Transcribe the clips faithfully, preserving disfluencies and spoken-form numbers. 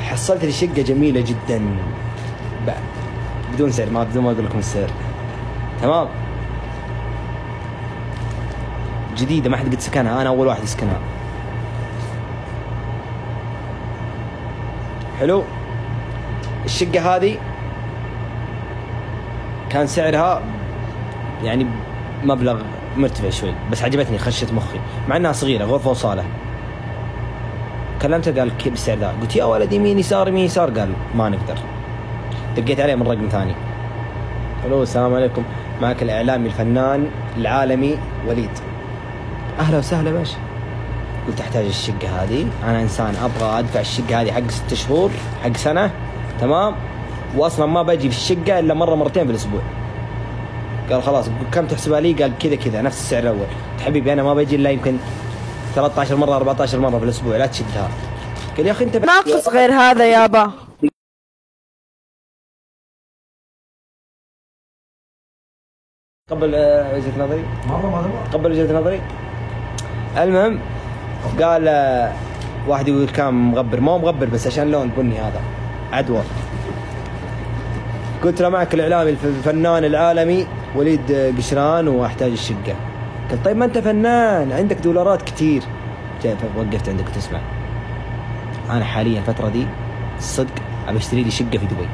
حصلت لي شقة جميلة جدا بدون سعر، ما بدون ما اقول لكم السعر. تمام، جديدة ما حد قد سكنها، انا اول واحد يسكنها. حلو. الشقة هذه كان سعرها يعني مبلغ مرتفع شوي، بس عجبتني خشت مخي مع انها صغيرة، غرفة وصالة. كلمته قال كيف بالسعر ذا؟ قلت يا ولد يمين يسار يمين يسار، قال ما نقدر. دقيت عليه من رقم ثاني. الو السلام عليكم، معك الاعلامي الفنان العالمي وليد. اهلا وسهلا باشا. قلت احتاج الشقة هذه، انا انسان ابغى ادفع الشقة هذه حق ست شهور حق سنة، تمام، واصلا ما باجي في الشقة الا مرة مرتين في الاسبوع. قال خلاص كم تحسبها لي؟ قال كذا كذا نفس السعر الاول. قلت حبيبي انا ما باجي الا يمكن ثلاثة عشر مرة أربعة عشر مرة في الاسبوع، لا تشدها. قال يا اخي انت ناقص غير هذا يابا. قبل وجهة نظري؟ مرة ما تبغى؟ قبل وجهة نظري؟ المهم قال واحد يقول كام مغبر، ما هو مغبر بس عشان لون بني هذا عدوى. قلت له معك الاعلامي الفنان العالمي وليد قشران واحتاج الشقة. قال طيب ما انت فنان عندك دولارات كثير. وقفت عندك وتسمع. انا حاليا الفترة دي الصدق ابى اشتري لي شقة في دبي.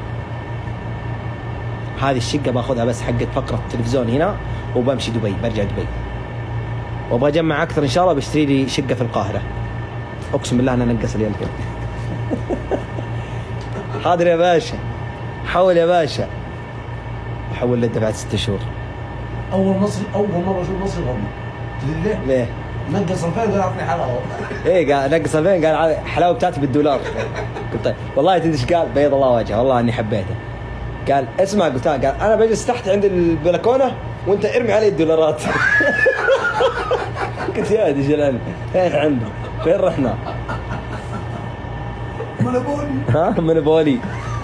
هذه الشقة باخذها بس حقت فقرة التلفزيون هنا وبمشي دبي، برجع دبي. وابغى اجمع اكثر ان شاء الله، بشتري لي شقة في القاهرة. اقسم بالله انا نقص اليوم كذا. حاضر يا باشا، حول يا باشا. حول لي دفعت ست شهور. اول مصري، اول مرة اشوف مصري غبي. تدري ليه؟ ليه؟ نقص ألفين قال اعطني حلاوة. ايه قال نقص ألفين، قال حلاوة بتاعتي بالدولار. قلت طيب والله تدري ايش قال؟ بيض الله وجهه والله اني حبيته. قال اسمع، قلت قال انا بجلس تحت عند البلكونة وانت ارمي علي الدولارات. قلت يا ولد ايش العلم؟ فين عندك؟ فين رحنا؟ منبولي. ها منبولي.